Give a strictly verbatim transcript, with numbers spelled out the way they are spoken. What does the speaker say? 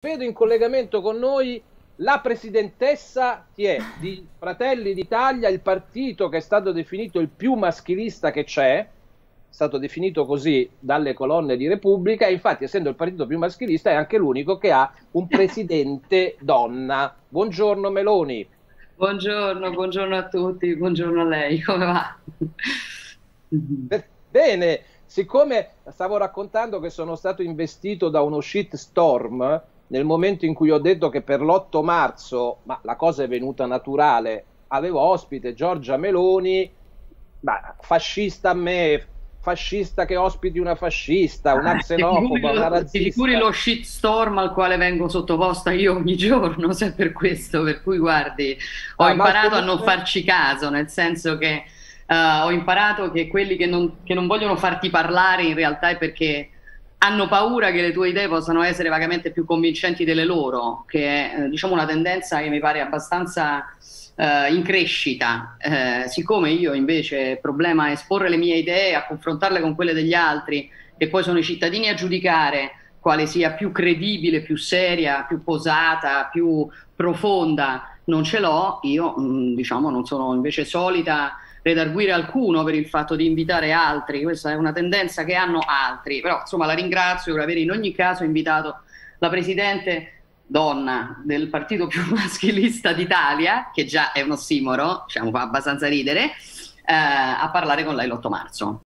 Vedo in collegamento con noi la presidentessa chi è, di Fratelli d'Italia, il partito che è stato definito il più maschilista che c'è, è stato definito così dalle colonne di Repubblica, e infatti, essendo il partito più maschilista, è anche l'unico che ha un presidente donna. Buongiorno Meloni. Buongiorno, buongiorno a tutti, buongiorno a lei, come va? Bene, siccome stavo raccontando che sono stato investito da uno shitstorm nel momento in cui ho detto che per l'otto marzo, ma la cosa è venuta naturale, avevo ospite Giorgia Meloni, ma fascista a me, fascista che ospiti una fascista, una xenofoba, una razzista. Ti figuri lo shitstorm al quale vengo sottoposta io ogni giorno, se per questo, per cui guardi, ho Ah, imparato a comunque... non farci caso, nel senso che uh, ho imparato che quelli che non, che non vogliono farti parlare in realtà è perché hanno paura che le tue idee possano essere vagamente più convincenti delle loro, che è eh, diciamo una tendenza che mi pare abbastanza Uh, in crescita, uh, siccome io invece il problema è esporre le mie idee, a confrontarle con quelle degli altri, e poi sono i cittadini a giudicare quale sia più credibile, più seria, più posata, più profonda, non ce l'ho, io mh, diciamo non sono invece solita redarguire alcuno per il fatto di invitare altri, questa è una tendenza che hanno altri, però insomma la ringrazio per aver in ogni caso invitato la Presidente donna del partito più maschilista d'Italia, che già è un ossimoro, diciamo, fa abbastanza ridere, eh, a parlare con lei l'otto marzo.